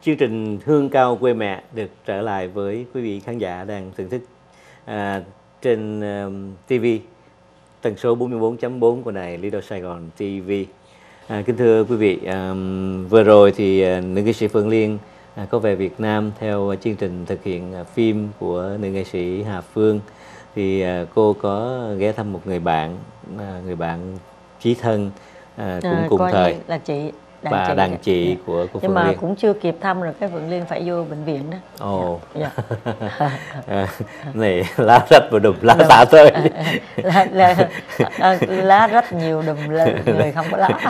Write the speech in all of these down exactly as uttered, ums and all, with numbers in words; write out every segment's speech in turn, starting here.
chương trình Hương Cao Quê Mẹ được trở lại với quý vị khán giả đang thưởng thức à, trên um, ti vi tần số bốn mươi bốn chấm bốn của đài Lido Sài Gòn ti vi. À, kính thưa quý vị, um, vừa rồi thì uh, nữ nghệ sĩ Phương Liên uh, có về Việt Nam theo chương trình thực hiện uh, phim của nữ nghệ sĩ Hà Phương. Thì uh, cô có ghé thăm một người bạn, uh, người bạn chí thân uh, cũng à, cùng thời là chị đàn và chị đàn chị dạ. của cô Nhưng Phương mà Liên. cũng chưa kịp thăm rồi cái Phương Liên phải vô bệnh viện đó. Ồ, dạ. à, này lá rách và đùm lá xả tới. lá, lá, lá, lá rách nhiều đùm người không có lá.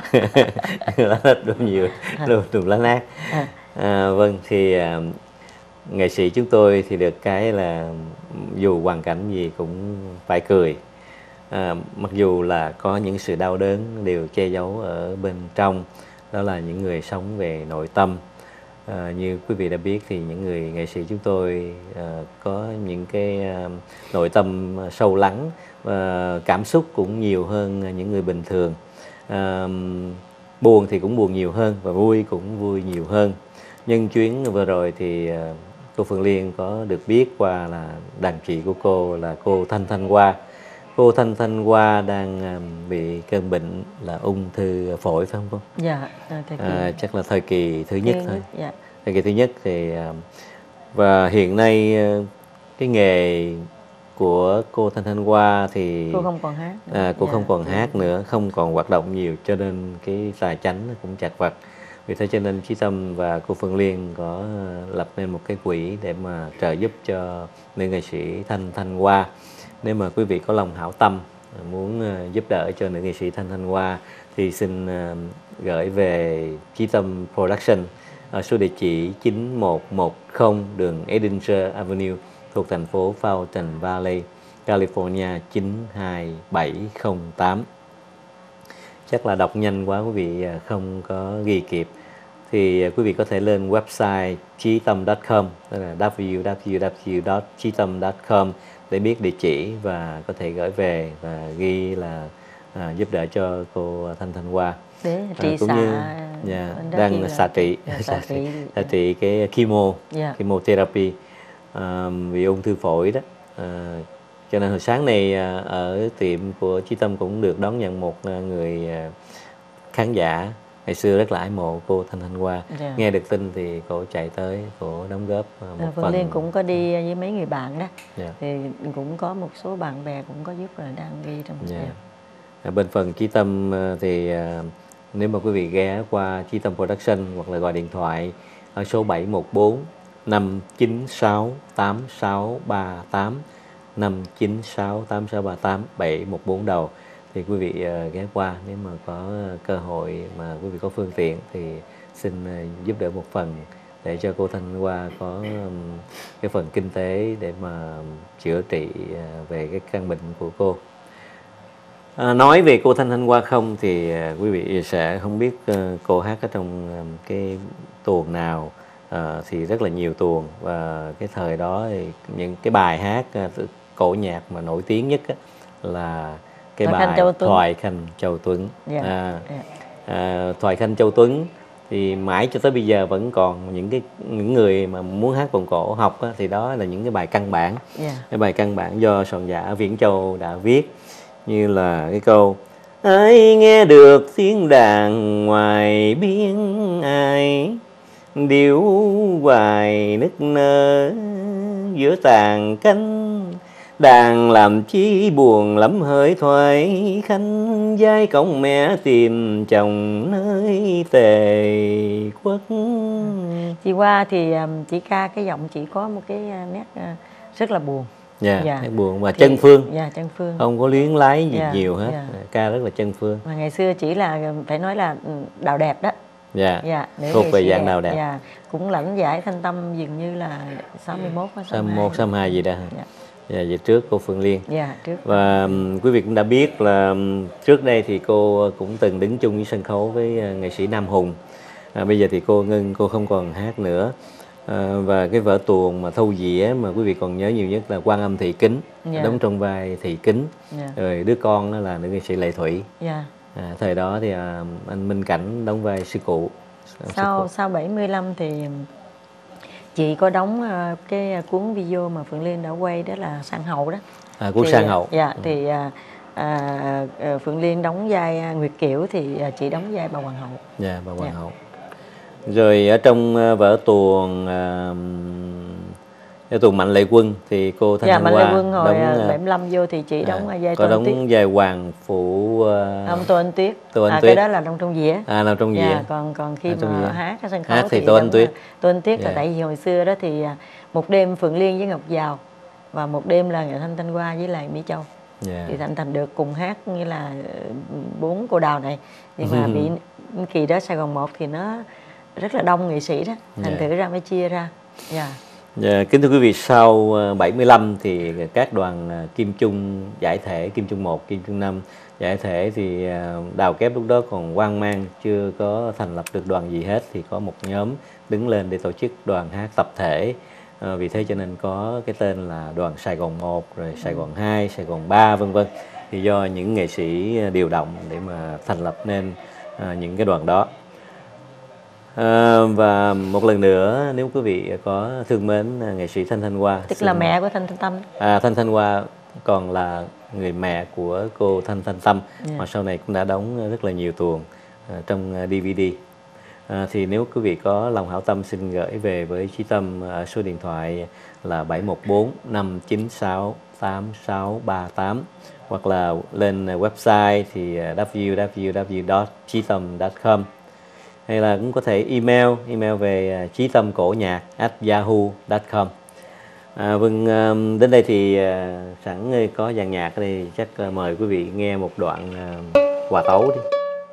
Lá rách đùm nhiều, đùm, đùm lá nát. À, vâng, thì à, nghệ sĩ chúng tôi thì được cái là dù hoàn cảnh gì cũng phải cười. À, mặc dù là có những sự đau đớn đều che giấu ở bên trong, đó là những người sống về nội tâm. À, như quý vị đã biết thì những người nghệ sĩ chúng tôi à, có những cái à, nội tâm sâu lắng và cảm xúc cũng nhiều hơn những người bình thường. À, buồn thì cũng buồn nhiều hơn và vui cũng vui nhiều hơn. Nhân chuyến vừa rồi thì à, cô Phương Liên có được biết qua là đàn chị của cô là cô Thanh Thanh Hoa. Cô Thanh Thanh Hoa đang bị cơn bệnh là ung thư phổi, phải không cô? Dạ, thời kỳ... à, chắc là thời kỳ thứ nhất thôi. Dạ. Thời kỳ thứ nhất thì và hiện nay cái nghề của cô Thanh Thanh Hoa thì cô không còn hát nữa. À, cô dạ. không còn hát nữa, không còn hoạt động nhiều, cho nên cái tài chánh nó cũng chặt vặt. Vì thế cho nên Chí Tâm và cô Phương Liên có lập nên một cái quỹ để mà trợ giúp cho nữ nghệ sĩ Thanh Thanh Hoa. Nếu mà quý vị có lòng hảo tâm muốn giúp đỡ cho nữ nghệ sĩ Thanh Thanh Hoa thì xin gửi về Chí Tâm Production ở số địa chỉ chín một một không đường Edinger Avenue thuộc thành phố Fountain Valley, California chín hai bảy không tám. Chắc là đọc nhanh quá quý vị không có ghi kịp. Thì quý vị có thể lên website chí tâm chấm com, tức là w w w chấm chí tâm chấm com để biết địa chỉ và có thể gửi về và ghi là à, giúp đỡ cho cô Thanh Thanh Hoa. Để trị à, cũng xạ, như yeah, đang xạ trị, xạ trị, xạ trị cái chemo, yeah. chemotherapy à, vì ung thư phổi đó. À, cho nên hồi sáng này ở tiệm của Chí Tâm cũng được đón nhận một người khán giả ngày xưa rất là ái mộ cô Thanh Thanh Hoa. Yeah. Nghe được tin thì cô chạy tới, cô đóng góp một Phương phần. Liên cũng có đi với mấy người bạn đó. Yeah. Thì cũng có một số bạn bè cũng có giúp là đang ghi trong. Yeah. Yeah. Bên phần Chí Tâm thì nếu mà quý vị ghé qua Chí Tâm Production hoặc là gọi điện thoại ở số bảy một bốn năm chín sáu tám sáu ba tám, năm chín sáu tám sáu ba tám, bảy một bốn đầu, thì quý vị uh, ghé qua. Nếu mà có uh, cơ hội mà quý vị có phương tiện thì xin uh, giúp đỡ một phần để cho cô Thanh Hoa có um, cái phần kinh tế để mà chữa trị uh, về cái căn bệnh của cô. À, nói về cô Thanh Thanh Hoa không thì uh, quý vị sẽ không biết uh, cô hát ở trong um, cái tuồng nào. À, thì rất là nhiều tuồng, và cái thời đó thì những cái bài hát uh, cổ nhạc mà nổi tiếng nhất á, là cái Thoại bài Khanh Thoại Khanh Châu Tuấn. Yeah. À, Yeah. à, Thoại Khanh Châu Tuấn thì mãi cho tới bây giờ vẫn còn những cái những người mà muốn hát tuồng cổ học á, thì đó là những cái bài căn bản. Yeah. Cái bài căn bản do soạn giả Viễn Châu đã viết, như là cái câu ai nghe được tiếng đàn ngoài biên ai, điệu hoài nức nở giữa tàn cánh, đàn làm chi buồn lắm hỡi Thoại Khanh, giai công mẹ tìm chồng nơi Tề Quốc. Chị Hoa thì chỉ ca cái giọng chỉ có một cái nét rất là buồn. Dạ, yeah, yeah. buồn mà thì, chân phương. Dạ, chân phương. Không có luyến lái gì yeah, nhiều hết. Yeah. Ca rất là chân phương. Mà ngày xưa chỉ là phải nói là đào đẹp đó. Dạ, yeah. yeah. thuộc về dạng nào đẹp. Dạ, cũng lãnh giải Thanh Tâm dường như là sáu mươi mốt hay sáu mươi mốt, sáu mươi hai gì đó. Dạ. Dạ, về trước cô Phương Liên. Dạ, trước. Và um, quý vị cũng đã biết là um, trước đây thì cô cũng từng đứng chung với sân khấu với uh, nghệ sĩ Nam Hùng. À, bây giờ thì cô ngưng, cô không còn hát nữa. À, và cái vở tuồng mà thâu dĩa mà quý vị còn nhớ nhiều nhất là Quan Âm Thị Kính, yeah. đóng trong vai Thị Kính, yeah. rồi đứa con đó là nữ nghệ sĩ Lệ Thủy. Yeah. À, thời đó thì à, anh Minh Cảnh đóng vai sư cụ. Sau sau bảy mươi lăm thì chị có đóng uh, cái cuốn video mà Phượng Liên đã quay, đó là Sang Hậu đó. À, cuốn thì, Sang Hậu. Dạ, ừ. thì uh, uh, Phượng Liên đóng vai Nguyệt Kiều, thì uh, chị đóng vai bà Hoàng hậu. Dạ, bà Hoàng dạ. hậu. Rồi ở trong uh, vở tuồng uh, vở tuồng Mạnh Lệ Quân thì cô Thanh dạ, Thanh Mạnh Hoa Lệ Quân hồi đóng uh, bảy mươi lăm vô thì chị đóng à, vai có Tô Anh Tuyết. đóng vai Hoàng Phủ uh, Ông Tô Anh Tuyết. Tô Anh à, Tuyết. Cái đó là trong trong dĩa. À, làm trong dĩa. Dạ, còn còn khi à, mà hát cái sân khấu hát thì, thì Tô Anh Tuyết. Tô Anh Tuyết. Là dạ. tại vì hồi xưa đó thì một đêm Phượng Liên với Ngọc Giàu và một đêm là Nghệ Thanh Thanh Hoa với lại Mỹ Châu. dạ. Thì Thành Thành được cùng hát như là bốn cô đào này, nhưng mà bị kỳ đó Sài Gòn một thì nó rất là đông nghệ sĩ đó, thành dạ. thử ra mới chia ra. dạ. Dạ, kính thưa quý vị, sau bảy mươi lăm thì các đoàn Kim Chung giải thể, Kim Chung một, Kim Chung năm giải thể thì Đào Kép lúc đó còn hoang mang, chưa có thành lập được đoàn gì hết, thì có một nhóm đứng lên để tổ chức đoàn hát tập thể. À, vì thế cho nên có cái tên là đoàn Sài Gòn một, rồi Sài Gòn hai, Sài Gòn ba vân vân. Thì do những nghệ sĩ điều động để mà thành lập nên à, những cái đoàn đó. À, và một lần nữa, nếu quý vị có thương mến nghệ sĩ Thanh Thanh Hoa, Tức xin... là mẹ của Thanh Thanh Tâm. À, Thanh Thanh Hoa còn là người mẹ của cô Thanh Thanh Tâm, yeah. mà sau này cũng đã đóng rất là nhiều tuồng à, trong đê vê đê. À, thì nếu quý vị có lòng hảo tâm, xin gửi về với Chí Tâm à, số điện thoại là bảy một bốn năm chín sáu tám sáu ba tám, hoặc là lên website thì w w w chấm chí tâm chấm com, hay là cũng có thể email email về chí tâm cổ nhạc a yahoo chấm com. À, vâng, đến đây thì sẵn có dàn nhạc thì chắc mời quý vị nghe một đoạn hòa tấu đi.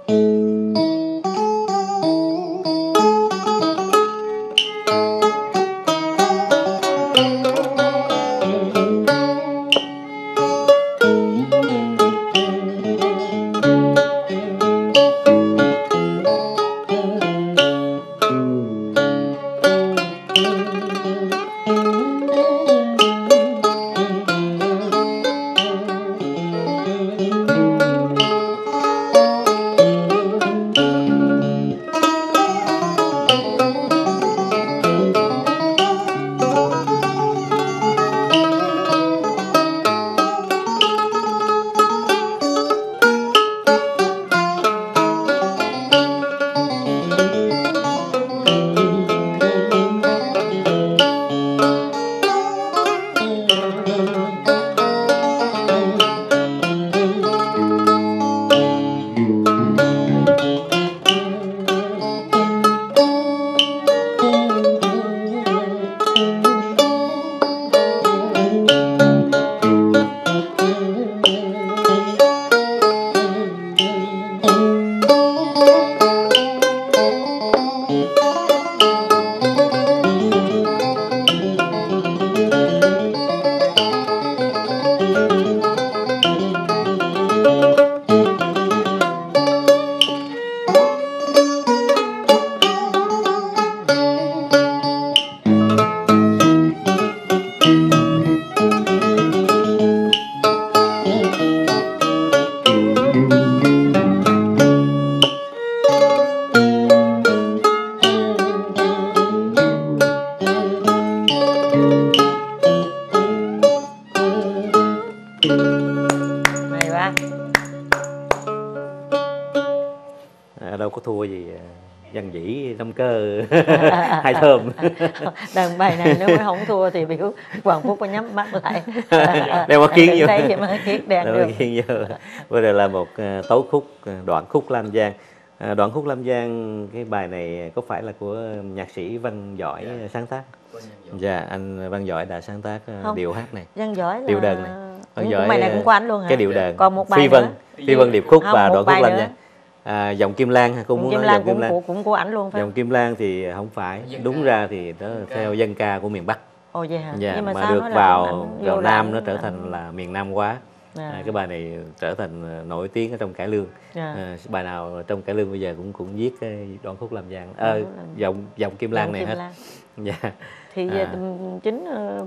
Đâu có thua gì Văn Vĩ Tâm Cơ hai thơm. Đàn bài này nếu mà không thua thì biểu Hoàng Phúc có nhắm mắt lại đeo mắt kiến vô, thấy mắt kiến đen đeo mắt kiến vô. Bây giờ là một tấu khúc, đoạn khúc Lam Giang. Đoạn khúc Lam Giang, cái bài này có phải là của nhạc sĩ Văn Giỏi sáng tác? Dạ, anh Văn Giỏi đã sáng tác không. điệu hát này, Văn Giỏi là... điệu đờn này. Văn Giỏi bài này cũng của anh luôn hả? Cái điệu đờn. Còn một bài Phi Vân, nữa. Phi Vân điệp khúc không, và đoạn khúc Lam nữa. Giang. À, Dòng Kim Lan, cũng muốn Kim nói Lan Dòng Kim cũng, Lan cũng, cũng của ảnh luôn phải không? Dòng Kim Lan thì không phải, đúng ra thì đó theo dân ca của miền Bắc. Ồ vậy hả? Dạ, nhưng mà, mà sao được nói vào vào Nam ảnh, nó trở ảnh... thành là miền Nam quá. À. À, cái bài này trở thành nổi tiếng ở trong cải lương. À. À, bài nào trong cải lương bây giờ cũng cũng viết cái đoạn khúc Lam Giang, à, dòng dòng Kim Lan này hết. Dạ. Thì à. chính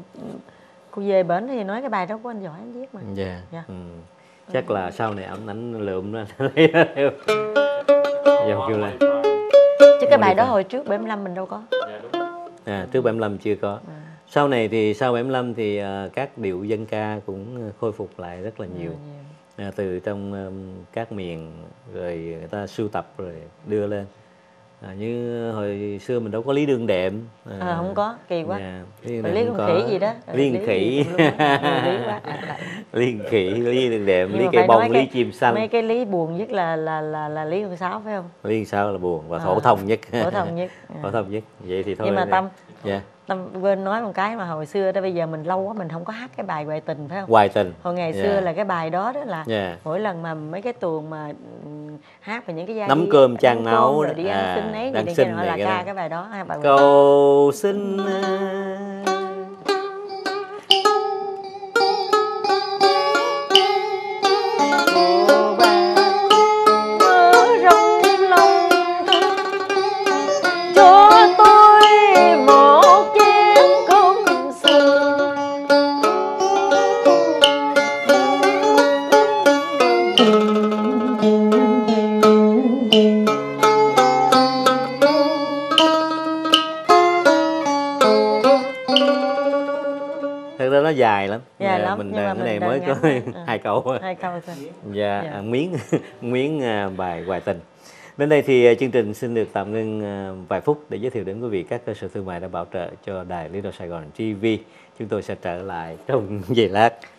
cô về bển thì nói cái bài đó của anh Giỏi anh viết mà. Dạ. Dạ. Ừ. Chắc là sau này ổng ảnh lượm nó lấy theo dòng Kim Lan. Chứ cái bài đó hồi trước bảy mươi lăm mình đâu có. Dạ đúng. À, trước bảy lăm chưa có. À. Sau này thì sau bảy lăm thì à, các điệu dân ca cũng khôi phục lại rất là nhiều. À, từ trong um, các miền rồi người ta sưu tập rồi đưa lên. À, như hồi xưa mình đâu có Lý Đương Đệm. À, À, không có, kỳ quá. dạ, Lý Đương Rồi Đệm Lý không Con có. Khỉ gì đó. Rồi Liên Lý Khỉ. gì tùm lum á. Ừ, Lý quá. Liên Khỉ, Lý Đương Đệm, Nhưng Lý mà Cây phải nói Bông, Lý cái- Chim Xanh. Mấy cái Lý buồn nhất là là là là Lý Con Sáu phải không? Lý sao là buồn và À, phổ thông nhất. phổ thông nhất. À. Phổ thông nhất. Vậy thì thôi. Nhưng mà thì- Tâm, Dạ. Tâm quên nói một cái mà hồi xưa đó, bây giờ mình lâu quá mình không có hát cái bài Hoài Tình phải không? Hoài Tình. Hồi ngày Dạ. xưa là cái bài đó đó là Dạ. mỗi lần mà mấy cái tuồng mà ừ, hát về những cái giai Nắm điệu- cơm chan nắm máu cơm đó. rồi đi ăn À, xin ấy gì đang này xin kia nọ này là cái ca đó. cái bài đó, hai bài. Cầu xin Cô bà mơ rộng lòng cho tôi một chén cơm sườn. Thật ra nó dài lắm. Dài Dạ, lắm, mình nhưng mà đang cái này mình mới đang có ngắn thôi. À. hai câu thôi. Hai câu thôi. Dạ, Dạ. à, miếng miếng à, bài Hoài Tình. Đến đây thì à, chương trình xin được tạm ngưng à, vài phút để giới thiệu đến quý vị các cơ sở thương mại đã bảo trợ cho đài Lý Do Sài Gòn ti vi. Chúng tôi sẽ trở lại trong giây lát.